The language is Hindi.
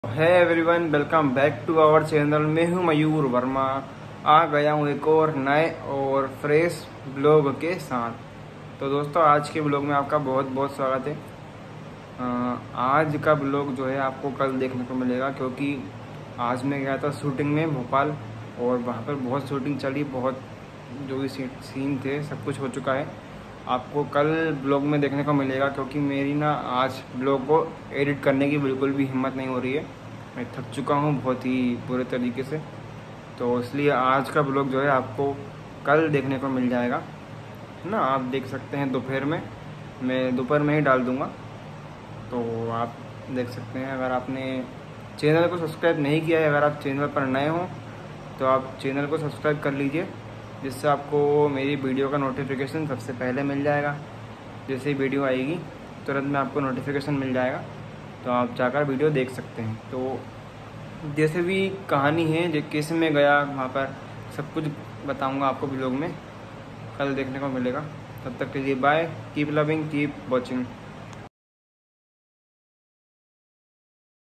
है everyone, welcome back to our channel. मैं हूं मयूर वर्मा। आ गया हूं एक और नए और फ्रेश ब्लॉग के साथ। तो दोस्तों, आज के ब्लॉग में आपका बहुत बहुत स्वागत है। आज का ब्लॉग जो है आपको कल देखने को मिलेगा, क्योंकि आज मैं गया था शूटिंग में भोपाल और वहां पर बहुत शूटिंग चली। बहुत जो भी सीन थे सब कुछ हो चुका है। आपको कल ब्लॉग में देखने को मिलेगा, क्योंकि मेरी ना आज ब्लॉग को एडिट करने की बिल्कुल भी हिम्मत नहीं हो रही है। मैं थक चुका हूँ बहुत ही बुरे तरीके से। तो इसलिए आज का ब्लॉग जो है आपको कल देखने को मिल जाएगा, है ना। आप देख सकते हैं दोपहर में, मैं दोपहर में ही डाल दूँगा, तो आप देख सकते हैं। अगर आपने चैनल को सब्सक्राइब नहीं किया है, अगर आप चैनल पर नए हों तो आप चैनल को सब्सक्राइब कर लीजिए, जिससे आपको मेरी वीडियो का नोटिफिकेशन सबसे पहले मिल जाएगा। जैसे ही वीडियो आएगी तुरंत में आपको नोटिफिकेशन मिल जाएगा, तो आप जाकर वीडियो देख सकते हैं। तो जैसे भी कहानी है, जो कैसे मैं गया वहाँ पर, सब कुछ बताऊंगा आपको ब्लॉग में, कल देखने को मिलेगा। तब तक के लिए bye, keep loving, keep watching.